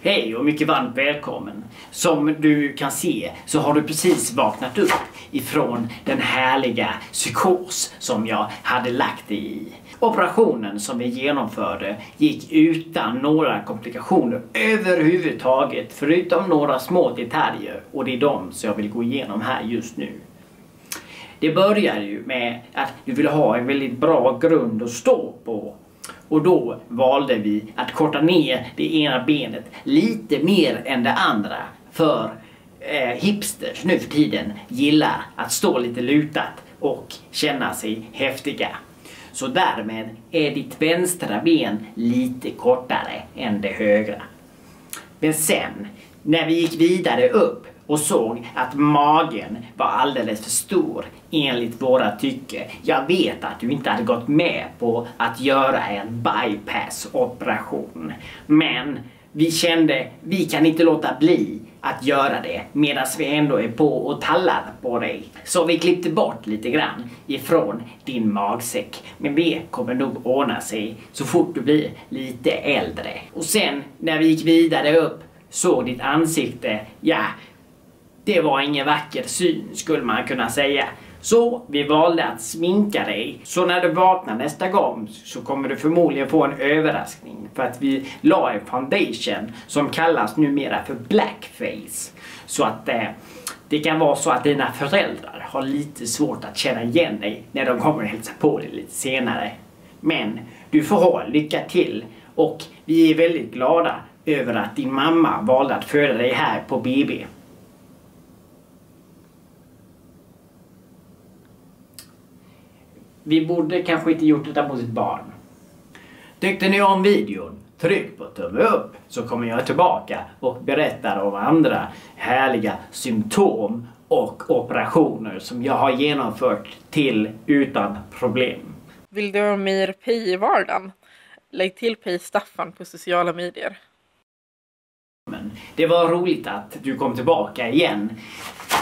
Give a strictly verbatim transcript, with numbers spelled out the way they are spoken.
Hej och mycket varmt välkommen. Som du kan se så har du precis vaknat upp ifrån den härliga psykos som jag hade lagt i. Operationen som vi genomförde gick utan några komplikationer överhuvudtaget, förutom några små detaljer, och det är de som jag vill gå igenom här just nu. Det börjar ju med att du vill ha en väldigt bra grund att stå på. Och då valde vi att korta ner det ena benet lite mer än det andra. För eh, hipsters nu för tiden gillar att stå lite lutat och känna sig häftiga. Så därmed är ditt vänstra ben lite kortare än det högra. Men sen, när vi gick vidare upp och såg att magen var alldeles för stor enligt våra tycke. Jag vet att du inte hade gått med på att göra en bypass-operation. Men vi kände, vi kan inte låta bli att göra det medan vi ändå är på och tallar på dig. Så vi klippte bort lite grann ifrån din magsäck. Men det kommer nog ordna sig så fort du blir lite äldre. Och sen när vi gick vidare upp såg ditt ansikte, ja, det var ingen vacker syn skulle man kunna säga. Så vi valde att sminka dig. Så när du vaknar nästa gång så kommer du förmodligen få en överraskning. För att vi la en foundation som kallas numera för blackface. Så att eh, det kan vara så att dina föräldrar har lite svårt att känna igen dig när de kommer och hälsa på dig lite senare. Men du får ha lycka till, och vi är väldigt glada över att din mamma valde att föda dig här på B B. Vi borde kanske inte gjort detta mot sitt barn. Tyckte ni om videon? Tryck på tumme upp så kommer jag tillbaka och berättar om andra härliga symptom och operationer som jag har genomfört till utan problem. Vill du ha mer Pej i vardagen? Lägg till Pej Staffan på sociala medier. Det var roligt att du kom tillbaka igen.